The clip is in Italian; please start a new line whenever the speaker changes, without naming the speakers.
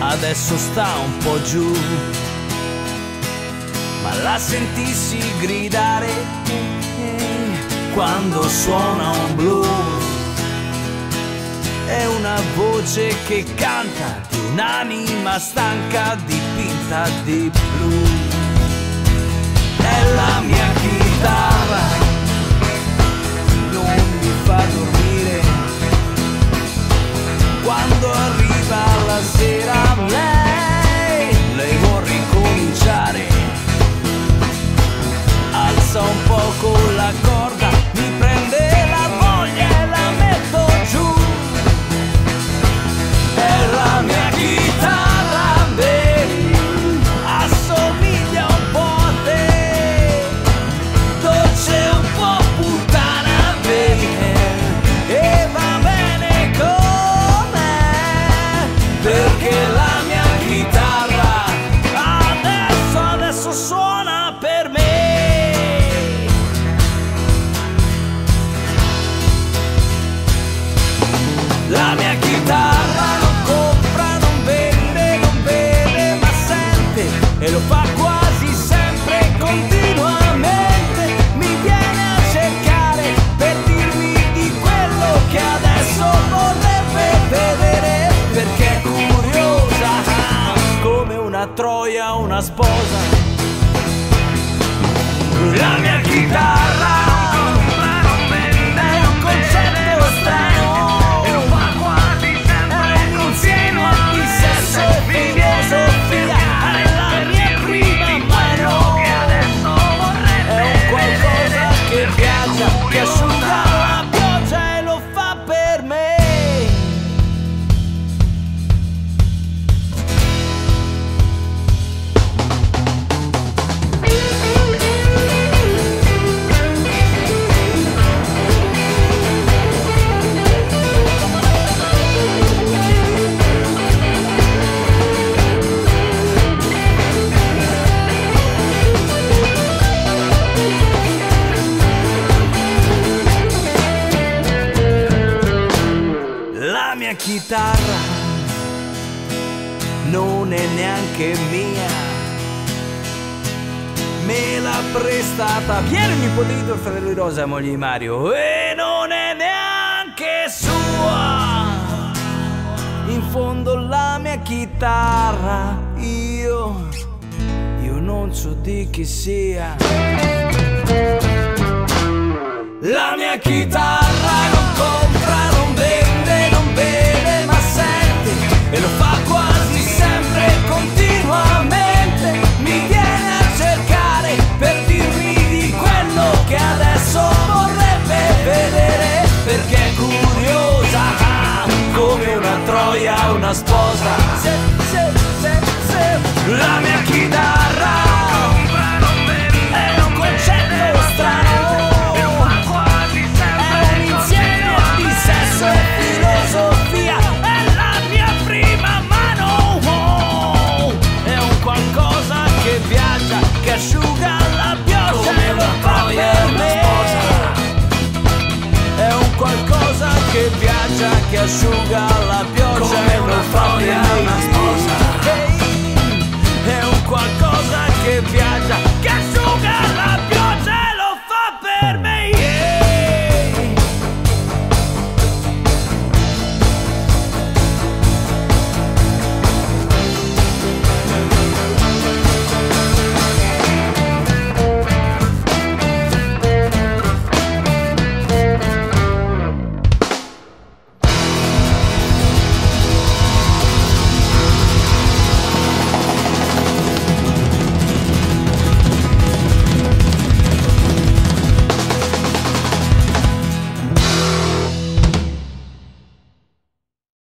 adesso sta un po' giù, ma la sentissi gridare quando suona un blues. È una voce che canta di un'anima stanca dipinta di blu. È la mia chitarra, non mi fa dormire. Quando arriva la sera lei vuol ricominciare. Alza un poco la corda, mi prende la voglia e la metto giù. È la mia chitarra, assomiglia un po' a te, dolce un po' puttana, e va bene com'è, perché la mia chitarra adesso suona per me. La mia chitarra non compra, non vede, ma sente, e lo fa quasi sempre, continuamente. Mi viene a cercare per dirmi di quello che adesso vorrebbe vedere, perché è curiosa come una troia, una sposa. La mia chitarra non compra, non vende, è un concetto strano. Che asciuga la pioggia e lo fa per me. La mia chitarra non è neanche mia, me l'ha prestata Piero, il nipote, il fratello di Rosa, moglie di Mario, e non è neanche sua. In fondo la mia chitarra io non so di chi sia. La mia chitarra non compra, non vende, ma sente, e lo fa quasi sempre, continuamente. Mi viene a cercare per dirmi di quello che adesso vorrebbe vedere, perché è curiosa come una troia, una sposa. La mia chitarra è un concetto strano, filosofia, è la mia prima mano, è un qualcosa che viaggia, che asciuga la pioggia e lo fa per me. È un qualcosa che viaggia, che asciuga la pioggia e lo fa per me.